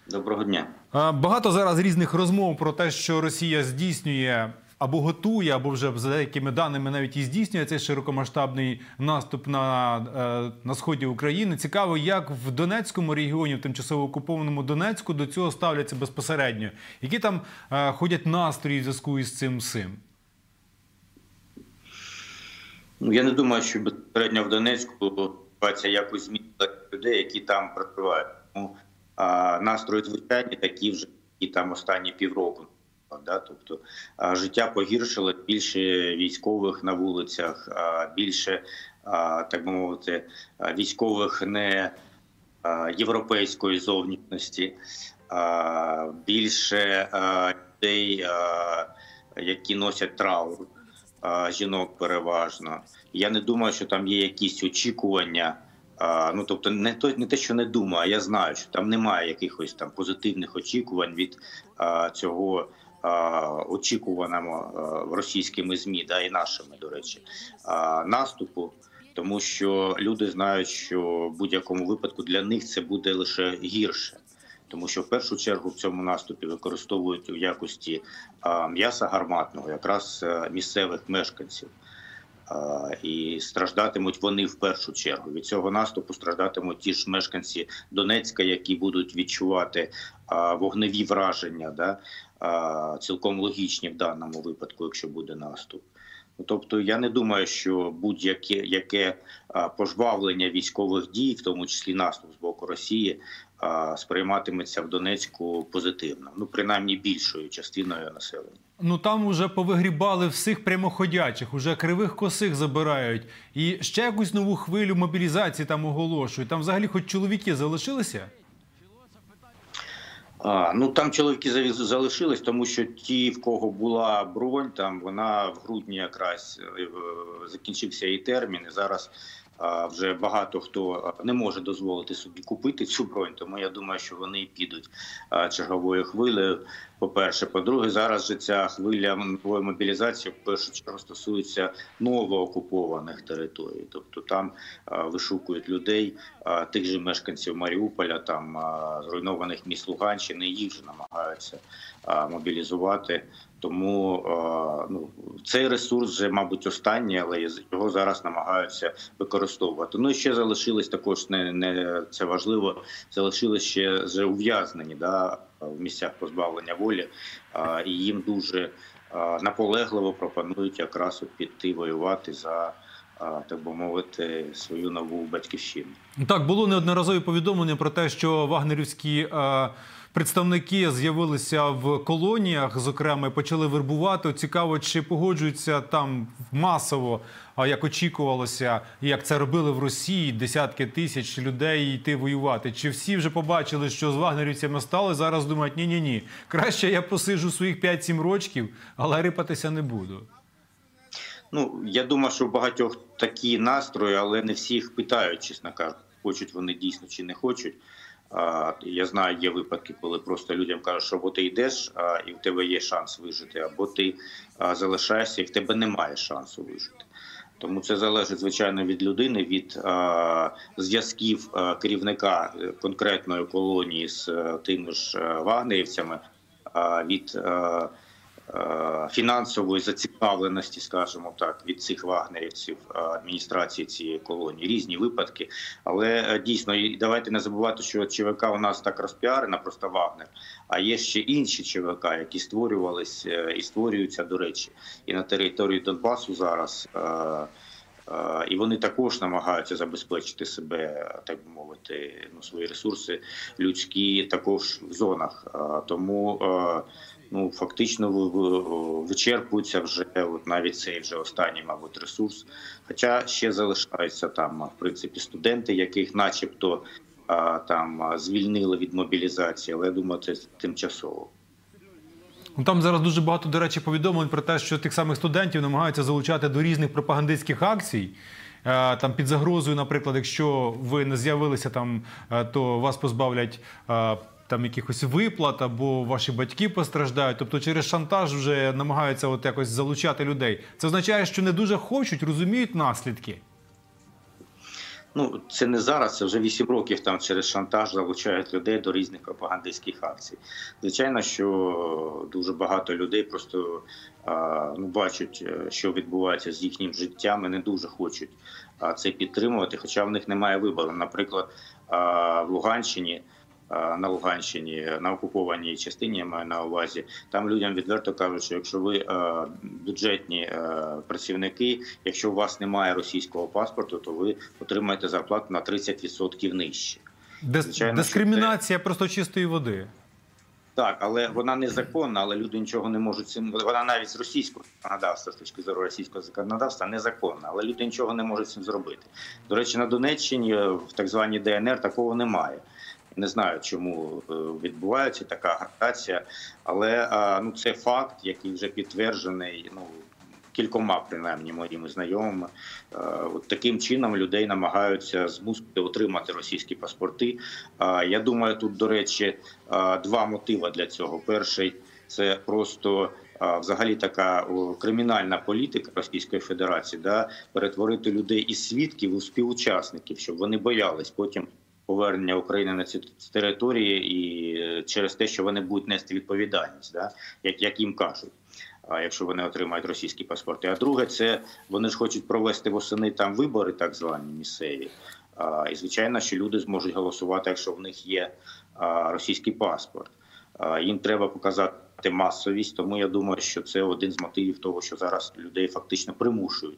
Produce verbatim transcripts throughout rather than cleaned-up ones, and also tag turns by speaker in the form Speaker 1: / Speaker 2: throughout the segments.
Speaker 1: Доброго дня.
Speaker 2: Багато зараз різних розмов про те, що Росія здійснює або готує, або вже за деякими даними навіть і здійснює цей широкомасштабний наступ на, на сході України. Цікаво, як в Донецькому регіоні, в тимчасово окупованому Донецьку, до цього ставляться безпосередньо. Які там ходять настрої в зв'язку із цим всім?
Speaker 1: Ну, я не думаю, що безпосередньо в Донецьку ситуація якось змінила людей, які там проживають. Ну, а настрої звичайні такі вже, які там останні півроку. Да? Тобто а, життя погіршило, більше військових на вулицях, а, більше, а, так би мовити, військових не а, європейської зовнішності, а, більше а, людей, а, які носять траур, а, жінок переважно. Я не думаю, що там є якісь очікування. А, ну, тобто не, то, не те, що не думаю, а я знаю, що там немає якихось там позитивних очікувань від а, цього очікуваного російськими ЗМІ, да, і нашими, до речі, наступу, тому що люди знають, що в будь-якому випадку для них це буде лише гірше. Тому що в першу чергу в цьому наступі використовують у якості м'яса гарматного якраз місцевих мешканців. І страждатимуть вони в першу чергу. Від цього наступу страждатимуть ті ж мешканці Донецька, які будуть відчувати вогневі враження, да? Цілком логічні в даному випадку, якщо буде наступ. Тобто я не думаю, що будь-яке яке пожвавлення військових дій, в тому числі наступ з боку Росії, сприйматиметься в Донецьку позитивно. Ну, принаймні більшою частиною населення.
Speaker 2: Ну там уже повигрібали всіх прямоходячих, уже кривих косих забирають. І ще якусь нову хвилю мобілізації там оголошують. Там взагалі хоч чоловіки залишилися?
Speaker 1: А, ну там чоловіки залишились, тому що ті, в кого була бронь, там вона в грудні якраз закінчився її термін. І зараз а, вже багато хто не може дозволити собі купити цю бронь, тому я думаю, що вони і підуть а, черговою хвилею. По-перше, по-друге, зараз же ця хвиля нової мобілізації в першу чергу стосується новоокупованих територій. Тобто там а, вишукують людей, а, тих же мешканців Маріуполя, там а, зруйнованих міст Луганщини, їх же намагаються а, мобілізувати. Тому а, ну, цей ресурс вже, мабуть, останній, але його зараз намагаються використовувати. Ну і ще залишились також, не, не це важливо, залишились ще вже ув'язнені, да, в місцях позбавлення волі, а, і їм дуже а, наполегливо пропонують якраз піти воювати за, а, так би мовити, свою нову батьківщину.
Speaker 2: Так, було неодноразові повідомлення про те, що вагнерівські а, представники з'явилися в колоніях, зокрема, почали вербувати. Цікаво, чи погоджуються там масово, як очікувалося, як це робили в Росії, десятки тисяч людей йти воювати. Чи всі вже побачили, що з вагнерівцями стали, зараз думають, ні-ні-ні, краще я посиджу своїх п'ять-сім рочків, але рипатися не буду?
Speaker 1: Ну, я думаю, що в багатьох такі настрої, але не всіх питають, чесно кажучи, хочуть вони дійсно чи не хочуть. Я знаю, є випадки, коли просто людям кажуть, що або ти йдеш, і в тебе є шанс вижити, або ти залишаєшся, і в тебе немає шансу вижити. Тому це залежить, звичайно, від людини, від зв'язків керівника конкретної колонії з тими ж вагнерівцями, від фінансової зацікавленості, скажімо так, від цих вагнерівців, адміністрації цієї колонії. Різні випадки. Але дійсно, давайте не забувати, що ЧВК у нас так розпіарена, просто Вагнер, а є ще інші ЧВК, які створювались і створюються, до речі, і на території Донбасу зараз. І вони також намагаються забезпечити себе, так би мовити, ну, свої ресурси людські також в зонах. Тому ну, фактично вичерпується вже от навіть цей вже останній, мабуть, ресурс. Хоча ще залишаються там, в принципі, студенти, яких начебто там звільнили від мобілізації, але я думаю, це тимчасово.
Speaker 2: Там зараз дуже багато, до речі, повідомлень про те, що тих самих студентів намагаються залучати до різних пропагандистських акцій. Там під загрозою, наприклад, якщо ви не з'явилися там, то вас позбавлять там якихось виплат, або ваші батьки постраждають. Тобто через шантаж вже намагаються от якось залучати людей. Це означає, що не дуже хочуть, розуміють наслідки?
Speaker 1: Ну, це не зараз, це вже вісім років там через шантаж залучають людей до різних пропагандистських акцій. Звичайно, що дуже багато людей просто а, ну, бачать, що відбувається з їхнім життям, і не дуже хочуть а, це підтримувати, хоча в них немає вибору. Наприклад, а, в Луганщині, а, на Луганщині, на окупованій частині, я маю на увазі, там людям відверто кажуть, що якщо ви а, бюджетні а, працівники, якщо у вас немає російського паспорту, то ви отримаєте зарплату на тридцять відсотків нижче.
Speaker 2: Дис...
Speaker 1: Звичайно,
Speaker 2: Дискримінація
Speaker 1: це...
Speaker 2: просто чистої води.
Speaker 1: Так, але вона незаконна, але люди нічого не можуть цим. Вона навіть з російського законодавства, з точки зору російського законодавства, незаконна, але люди нічого не можуть цим зробити. До речі, на Донеччині, в так званій Д Н Р, такого немає. Не знаю, чому відбувається така агітація, але ну, це факт, який вже підтверджений ну, кількома, принаймні, моїми знайомими. От таким чином людей намагаються змусити отримати російські паспорти. Я думаю, тут, до речі, два мотиви для цього. Перший – це просто взагалі така кримінальна політика Російської Федерації, да, перетворити людей із свідків у співучасників, щоб вони боялись потім повернення України на ці території і через те, що вони будуть нести відповідальність, да, як, як їм кажуть, якщо вони отримають російські паспорти. А друге, це вони ж хочуть провести восени там вибори, так звані місцеві. І, звичайно, що люди зможуть голосувати, якщо в них є російський паспорт. Їм треба показати масовість, тому я думаю, що це один з мотивів того, що зараз людей фактично примушують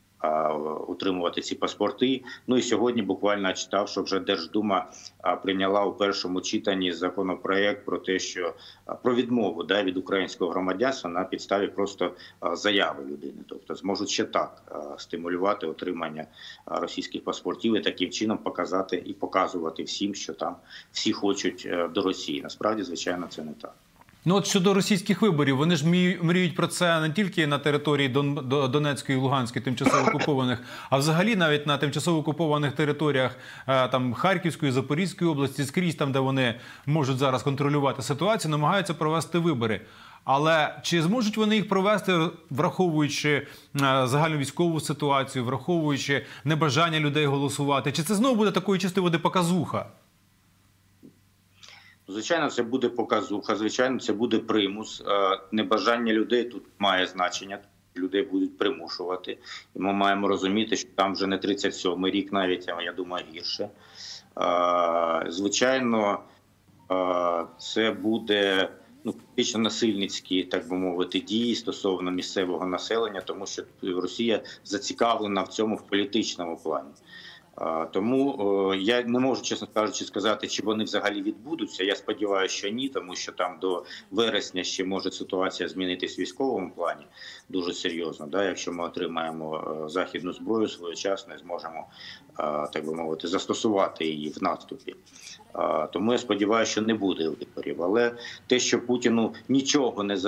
Speaker 1: утримувати ці паспорти. Ну і сьогодні буквально я читав, що вже Держдума прийняла у першому читанні законопроект про те, що про відмову да, від українського громадянства на підставі просто заяви людини. Тобто зможуть ще так стимулювати отримання російських паспортів і таким чином показати і показувати всім, що там всі хочуть до Росії. Насправді, звичайно, це не так.
Speaker 2: Ну от щодо російських виборів, вони ж мріють про це не тільки на території Дон... Донецької і Луганської тимчасово окупованих, а взагалі навіть на тимчасово окупованих територіях там Харківської, Запорізької області, скрізь там, де вони можуть зараз контролювати ситуацію, намагаються провести вибори. Але чи зможуть вони їх провести, враховуючи загальну військову ситуацію, враховуючи небажання людей голосувати? Чи це знову буде такої чистої води показуха?
Speaker 1: Звичайно, це буде показуха, звичайно, це буде примус. Небажання людей тут має значення, людей будуть примушувати. І ми маємо розуміти, що там вже не тридцять сьомий рік навіть, а я думаю, гірше. Звичайно, це буде ну, фактично насильницькі, так би мовити, дії стосовно місцевого населення, тому що Росія зацікавлена в цьому в політичному плані. Тому я не можу, чесно кажучи, сказати, чи вони взагалі відбудуться. Я сподіваюся, що ні, тому що там до вересня ще може ситуація змінитись в військовому плані дуже серйозно. Да? Якщо ми отримаємо західну зброю своєчасно, зможемо, так би мовити, застосувати її в наступі. Тому я сподіваюся, що не буде виборів. Але те, що Путіну нічого не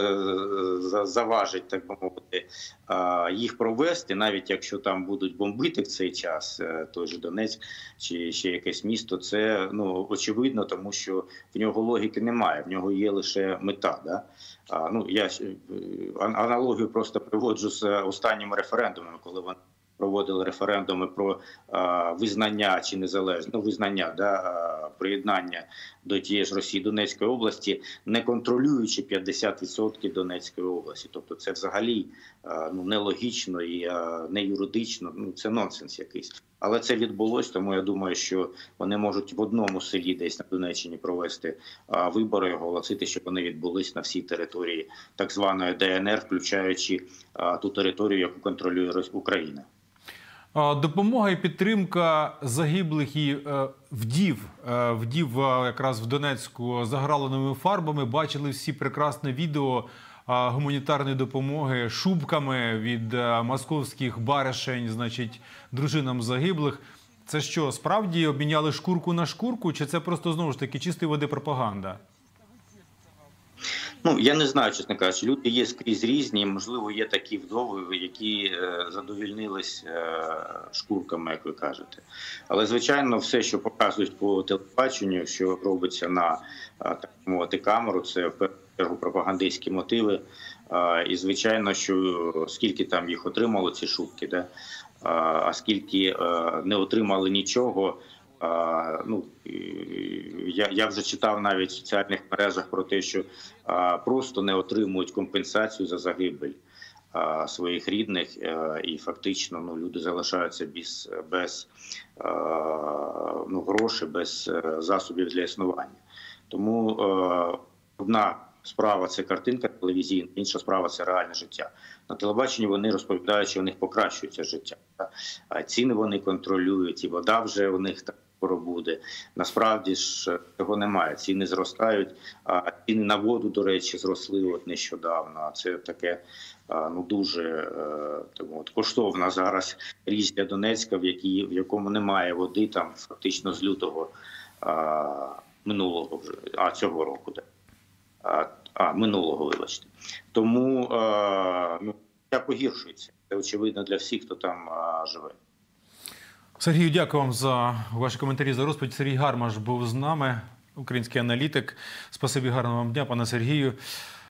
Speaker 1: заважить, так би мовити, їх провести, навіть якщо там будуть бомбити в цей час, той же Донецьк чи ще якесь місто, це ну, очевидно, тому що в нього логіки немає, в нього є лише мета. Да? А, ну, я аналогію просто приводжу з останніми референдумами, коли вони проводили референдуми про а, визнання чи незалежне, ну, визнання, да, а, приєднання до тієї ж Росії Донецької області, не контролюючи п'ятдесят відсотків Донецької області. Тобто це взагалі а, ну, нелогічно і а, не юридично, ну, це нонсенс якийсь. Але це відбулось, тому я думаю, що вони можуть в одному селі десь на Донеччині провести а, вибори, оголосити, що вони відбулись на всій території так званої Д Н Р, включаючи а, ту територію, яку контролює Україна.
Speaker 2: Допомога і підтримка загиблих і вдів, вдів якраз в Донецьку заграленими фарбами. Бачили всі прекрасне відео гуманітарної допомоги шубками від московських баришень, значить, дружинам загиблих. Це що, справді обміняли шкурку на шкурку, чи це просто, знову ж таки, чистої води пропаганда?
Speaker 1: Ну, я не знаю, чесно кажучи. Люди є скрізь різні, можливо, є такі вдови, які е, задовільнились е, шкурками, як ви кажете. Але, звичайно, все, що показують по телебаченню, що робиться на, так мовити, камеру, це в першу чергу пропагандистські мотиви. Е, і, звичайно, що скільки там їх отримало, ці шубки, да? а, оскільки а, не отримали нічого. А, ну, я, я вже читав навіть в соціальних мережах про те, що а, просто не отримують компенсацію за загибель а, своїх рідних, а, і фактично ну, люди залишаються без, без а, ну, грошей, без засобів для існування. Тому а, одна справа – це картинка телевізійна, інша справа – це реальне життя. На телебаченні вони розповідають, що у них покращується життя. А ціни вони контролюють, і вода вже у них так скоро буде. Насправді ж цього немає. Ціни зростають, а ціни на воду, до речі, зросли от нещодавно. Це таке ну, дуже тому, от, коштовна зараз річ для Донецька, в, якій, в якому немає води там фактично з лютого а, минулого вже, а цього року. Так. А, а, минулого, вибачте. Тому а, ну, життя погіршується. Це очевидно для всіх, хто там а, живе.
Speaker 2: Сергію, дякую вам за ваші коментарі, за розповідь. Сергій Гармаш був з нами, український аналітик. Спасибі, гарного вам дня, пане Сергію.